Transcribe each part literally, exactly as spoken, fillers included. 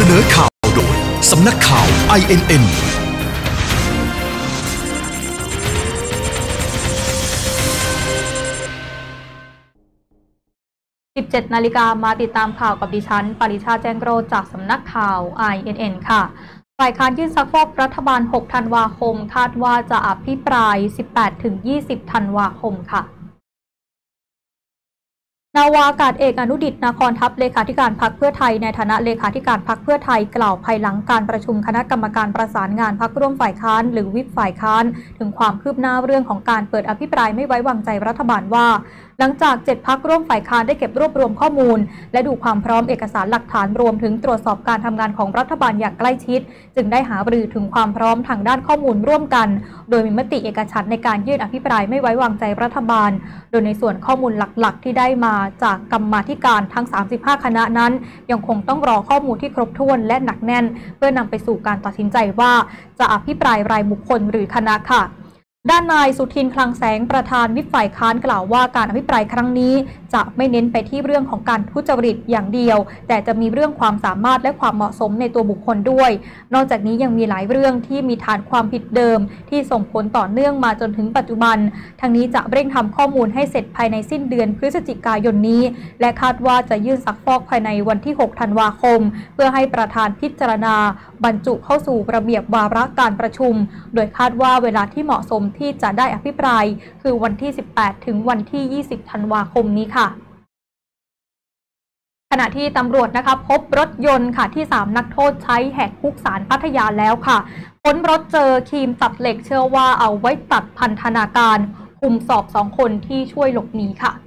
นอข่าวโดยสำนักข่าว ไอ เอ็น เอ็นสิบเจ็ด นาฬิกามาติดตามข่าวกับดิฉันปริชาแจ้งโรจน์จากสำนักข่าว ไอ เอ็น เอ็น ค่ะฝ่ายค้านยื่นซักฟอกรัฐบาล หก ธันวาคมคาดว่าจะอภิปราย สิบแปดถึงยี่สิบ ธันวาคมค่ะนาวาอากาศเอกอนุดิษฐ์นครทัพเลขาธิการพรรคเพื่อไทยในฐานะเลขาธิการพรรคเพื่อไทยกล่าวภายหลังการประชุมคณะกรรมการประสานงานพรรคร่วมฝ่ายค้านหรือวิปฝ่ายค้านถึงความคืบหน้าเรื่องของการเปิดอภิปรายไม่ไว้วางใจรัฐบาลว่าหลังจากเจ็ดพรรคร่วมฝ่ายค้านได้เก็บรวบรวมข้อมูลและดูความพร้อมเอกสารหลักฐานรวมถึงตรวจสอบการทำงานของรัฐบาลอย่างใกล้ชิดจึงได้หารือถึงความพร้อมทางด้านข้อมูลร่วมกันโดยมีมติเอกฉันท์ในการยื่นอภิปรายไม่ไว้วางใจรัฐบาลโดยในส่วนข้อมูลหลักๆที่ได้มาจากกรรมาธิการทั้งสามสิบห้าคณะนั้นยังคงต้องรอข้อมูลที่ครบถ้วนและหนักแน่นเพื่อนำไปสู่การตัดสินใจว่าจะอภิปรายรายบุคคลหรือคณะค่ะด้านนายสุทินคลังแสงประธานวิปฝ่ายค้านกล่าวว่าการอภิปรายครั้งนี้จะไม่เน้นไปที่เรื่องของการทุจริตอย่างเดียวแต่จะมีเรื่องความสามารถและความเหมาะสมในตัวบุคคลด้วยนอกจากนี้ยังมีหลายเรื่องที่มีฐานความผิดเดิมที่ส่งผลต่อเนื่องมาจนถึงปัจจุบันทั้งนี้จะเร่งทำข้อมูลให้เสร็จภายในสิ้นเดือนพฤศจิกายนนี้และคาดว่าจะยื่นซักฟอกภายในวันที่หกธันวาคมเพื่อให้ประธานพิจารณาบรรจุเข้าสู่ระเบียบวาระการประชุมโดยคาดว่าเวลาที่เหมาะสมที่จะได้อภิปรายคือวันที่สิบแปดถึงวันที่ยี่สิบธันวาคมนี้ค่ะขณะที่ตำรวจนะคะพบรถยนต์ค่ะที่สามนักโทษใช้แหกคุกศาลพัทยาแล้วค่ะค้นรถเจอครีมตัดเหล็กเชื่อว่าเอาไว้ตัดพันธนาการคุมสอบสองคนที่ช่วยหลบหนีค่ะ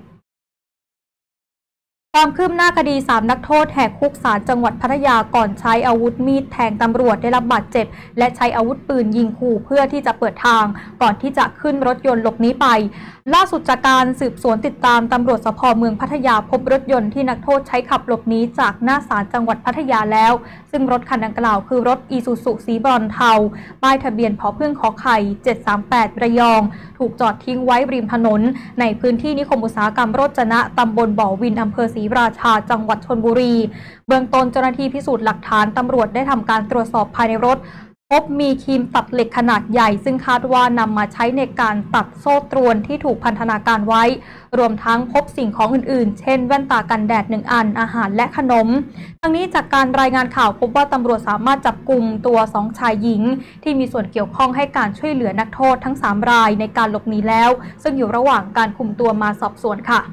ความคืบหน้าคดีสามนักโทษแหกคุกศาลจังหวัดพัทยาก่อนใช้อาวุธมีดแทงตำรวจได้รับบาดเจ็บและใช้อาวุธปืนยิงขู่เพื่อที่จะเปิดทางก่อนที่จะขึ้นรถยนต์หลบหนีไปล่าสุดจากการสืบสวนติดตามตำรวจสภ.เมืองพัทยาพบรถยนต์ที่นักโทษใช้ขับหลบหนีจากหน้าศาลจังหวัดพัทยาแล้วซึ่งรถคันดังกล่าวคือรถอีซูซุสีบรอนซ์เทาป้ายทะเบียนผพึ่งขอไข่เจ็ดสามแปดระยองถูกจอดทิ้งไว้ริมถนนในพื้นที่นิคมอุตสาหกรรมโรจนะตำบลบ่อวินอำเภอศรีราชาจังหวัดชลบุรีเบื้องต้นเจ้าหน้าที่พิสูจน์หลักฐานตำรวจได้ทำการตรวจสอบภายในรถพบมีครีมตัดเหล็กขนาดใหญ่ซึ่งคาดว่านำมาใช้ในการตัดโซ่ตรวนที่ถูกพันธนาการไว้รวมทั้งพบสิ่งของอื่นๆเช่นแว่นตากันแดดหนึ่งอันอาหารและขนมทั้งนี้จากการรายงานข่าวพบว่าตำรวจสามารถจับกุมตัวสองชายหญิงที่มีส่วนเกี่ยวข้องให้การช่วยเหลือนักโทษทั้งสามรายในการหลบหนีแล้วซึ่งอยู่ระหว่างการคุมตัวมาสอบสวนค่ะ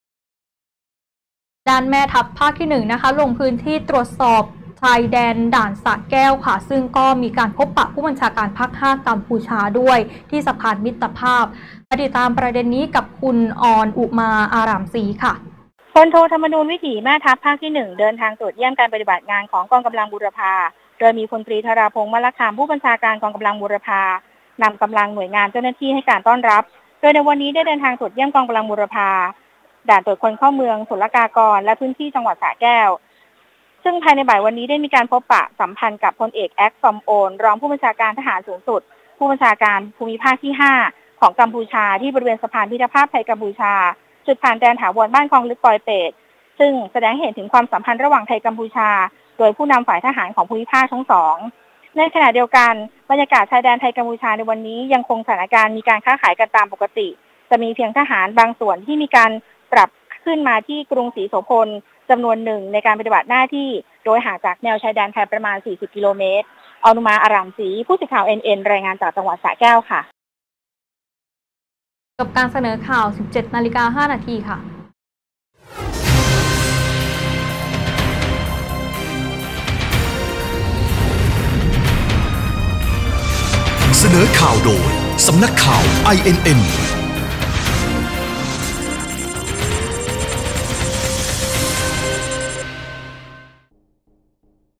ด้านแม่ทัพภาคที่หนึ่งนะคะลงพื้นที่ตรวจสอบชายแดนด่านสระแก้วค่ะซึ่งก็มีการพบปะผู้บัญชาการภาคห้ากัมพูชาด้วยที่สะพานมิตรภาพติดตามประเด็นนี้กับคุณออนอุมาอารามศรีค่ะพลโทธรรมนูญวิถีแม่ทัพภาคที่หนึ่งเดินทางตรวจเยี่ยมการปฏิบัติงานของกองกำลังบูรพาโดยมีพลตรีธราพงษ์มลคามผู้บัญชาการกองกำลังบูรพานำกำลังหน่วยงานเจ้าหน้าที่ให้การต้อนรับโดยในวันนี้ได้เดินทางตรวจเยี่ยมกองกำลังบูรพาด่านตรวจคนเข้าเมืองศุลกากรและพื้นที่จังหวัดสระแก้วซึ่งภายในบ่ายวันนี้ได้มีการพบปะสัมพันธ์กับพลเอกแอคซอมโอนรองผู้บัญชาการทหารสูงสุดผู้บัญชาการภูมิภาคที่ห้าของกัมพูชาที่บริเวณสะพานมิตรภาพไทยกัมพูชาจุดผ่านแดนถาวรบ้านคลองลึกปอยเปตซึ่งแสดงเห็นถึงความสัมพันธ์ระหว่างไทยกัมพูชาโดยผู้นำฝ่ายทหารของภูมิภาคทั้งสองในขณะเดียวกันบรรยากาศชายแดนไทยกัมพูชาในวันนี้ยังคงสถานการณ์มีการค้าขายกันตามปกติจะมีเพียงทหารบางส่วนที่มีการปรับขึ้นมาที่กรุงศรีโสพลจำนวนหนึ่งในการปฏิบัติหน้าที่โดยห่างจากแนวชายแดนไทยประมาณสี่สิบกิโลเมตรอนุมาอารามศรีผู้สื่อข่าว เอ็น เอ็น รายงานจากจังหวัดสระแก้วค่ะจบการเสนอข่าว สิบเจ็ด นาฬิกา ห้า นาทีค่ะเสนอข่าวโดยสำนักข่าว ไอ เอ็น เอ็น